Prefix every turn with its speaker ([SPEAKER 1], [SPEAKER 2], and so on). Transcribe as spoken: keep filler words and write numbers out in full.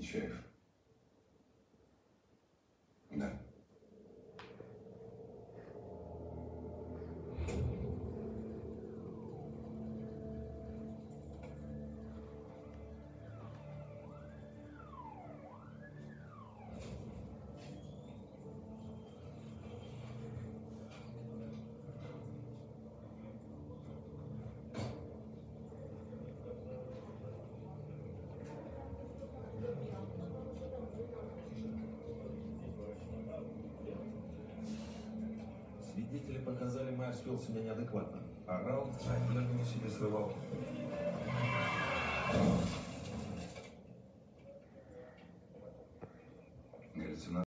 [SPEAKER 1] Нечаев. Да.
[SPEAKER 2] Свидетели показали, Майерс вел себя неадекватно. Орал, одежду на себе срывал.